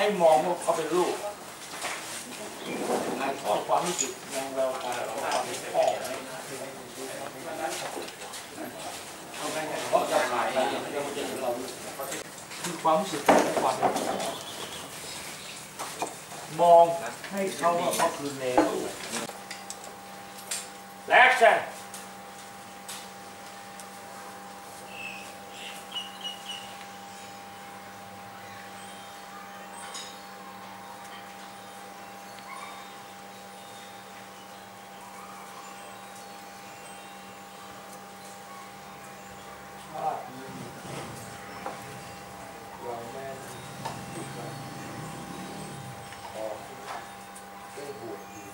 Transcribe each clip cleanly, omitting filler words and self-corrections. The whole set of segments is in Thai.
ให้มองว่าเขาเป็นลูกขอความรู้สึกมองแววตาของความเป็นพ่อเพราะจะหายคือความรู้สึกของความเป็นพ่อมองให้เขาว่าเขาคือเนรแลกใช่เราแม่ที่เราขอได้บวชอยู่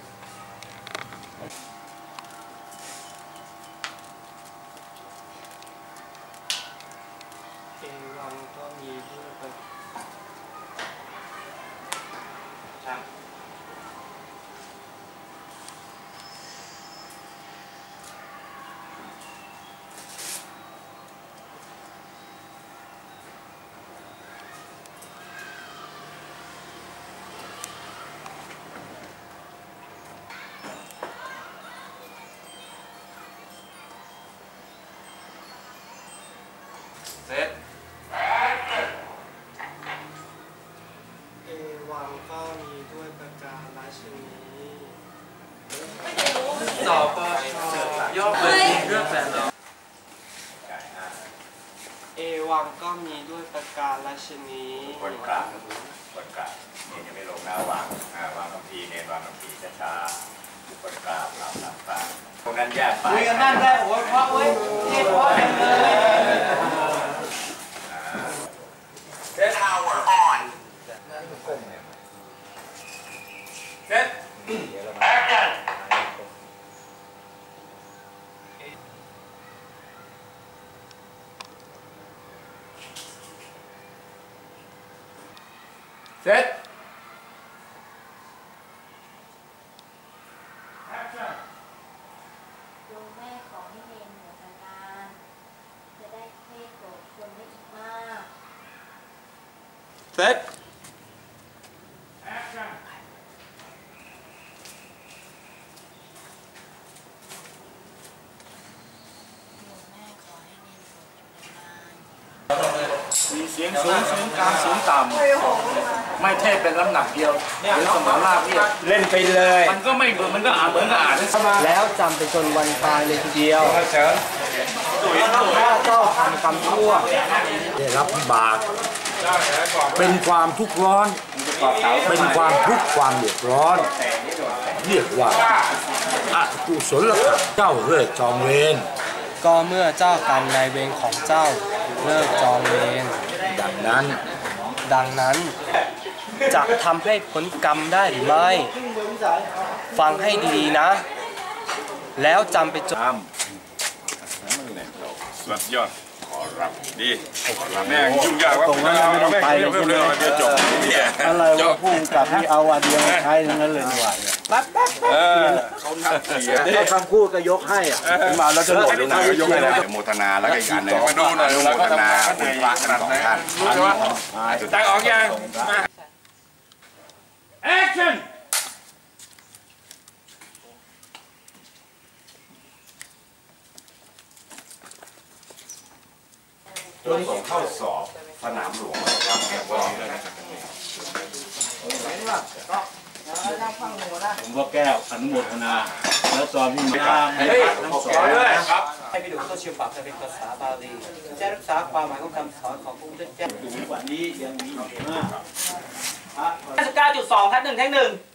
เอวังก็มีด้วยกันช่างเสร็จเอวังก็มีด้วยประการฉนี้สปชย่อมเป็นเรื่องแสนล้อเอวังก็มีด้วยประการฉนี้คนกลางเนี่ยจะไม่ลงหน้าวางคำพีเนี่ยวางคำพีช้าๆคนกลางต่างๆตรงนั้นแยกไปคุยกันนั่นได้โอ้ยเพราะเว้ยนี่เพราะเลยเซตเอาอ่อนเซตแอคชั่นเซตแอคชั่นโยมแม่ขอให้เนรเหนือประการจะได้เทศโปรดคนได้อีกมากเสร็จแอคชั่นโยมแม่ขอให้เนรโปรดอยู่นานมีเสียงสูงเสียงกลางเสียงต่ำไม่เทศเป็นลำหนักเดียวหรือสมอราบเรียบเล่นไปเลยมันก็ไม่เหมือนมันก็อ่านเหมือนกับอ่านแล้วจำไปจนวันตายเลยทีเดียวถ้าเจ้าทำกรรมชั่วได้รับบาปเป็นความทุกข์ร้อนเป็นความทุกข์ความเดือดร้อนเรียกว่าอกุศลกรรมเจ้าเลิกจองเวรก็เมื่อเจ้ากรรมนายเวรของเจ้าเลิกจองเวรดังนั้นจะทำให้พ้นกรรมได้หรือไม่ฟังให้ดีๆนะแล้วจำไปจนสุดยอดขอรับดีแม่ยุ่งยากว่าตรงนั้นไม่ต้องไปเลยเดี๋ยวจบอะไรว่าพุ่งกับที่เอาอันเดียวใช้ทั้งนั้นเลยดีกว่าเขาทำเสียได้คำพูดก็ยกให้มาแล้วจะหมดเลยนะยกให้เลยโมทนาแล้วก็อีกอันนึงมาดูหน่อยโมทนาคุณพระทั้งสองท่านรู้ใช่ไหมใจออกยังแอคชั่นจนส่งเข้าสอบสนามหลวงครับผมว่าแก้วอนุโมทนาแล้วสอนพี่มาน้ำสอนด้วยครับให้ไปดูต้นฉบับจะเป็นภาษาบาลีจะรักษาความหมายของคำสอนของพระพุทธเจ้าดูวันนี้ยังมีอีกมาก 59.2 ทับ 1 แท่ง 1